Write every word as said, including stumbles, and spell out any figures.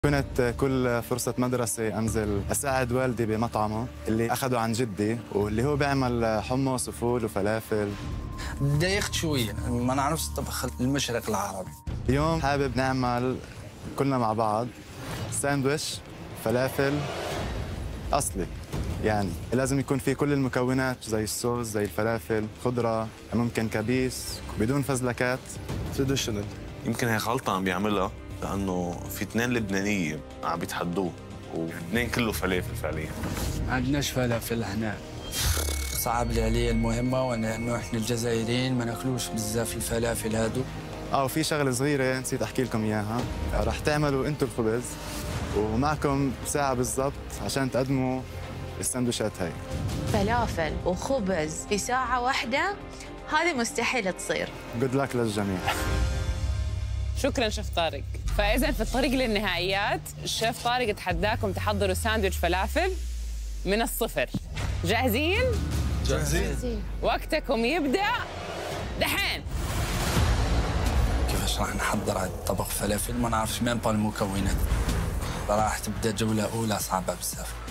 كنت كل فرصة مدرسة أنزل أساعد والدي بمطعمه اللي أخده عن جدي واللي هو بيعمل حمص وفول وفلافل. ضايقت شوية ما نعرفش الطبخ المشرق العربي. اليوم حابب نعمل كلنا مع بعض ساندويش فلافل أصلي، يعني لازم يكون في كل المكونات زي الصوص زي الفلافل، خضرة، ممكن كبيس بدون فزلكات. تراديشنال. يمكن هي غلطة عم بيعملها لأنه في اثنين لبنانية عم بيتحدوه واثنين كله فلافل فعليا. ما عندناش فلافل هنا. صعب لي علي المهمة وأنه إحنا الجزائريين ما ناكلوش بزاف الفلافل هادو. اه وفي شغلة صغيرة نسيت أحكي لكم إياها، رح تعملوا أنتوا الخبز ومعكم ساعة بالضبط عشان تقدموا السندويشات هاي. فلافل وخبز في ساعة واحدة هذه مستحيل تصير. جود لك للجميع. شكرا شيف طارق. فإذا في الطريق للنهائيات الشيف طارق يتحداكم تحضروا ساندويتش فلافل من الصفر. جاهزين؟ جاهزين. وقتكم يبدأ دحين. كيفاش راح نحضر هذا الطبق فلافل ما نعرفش مين با المكونات. راح تبدا جولة أولى صعبة بزاف.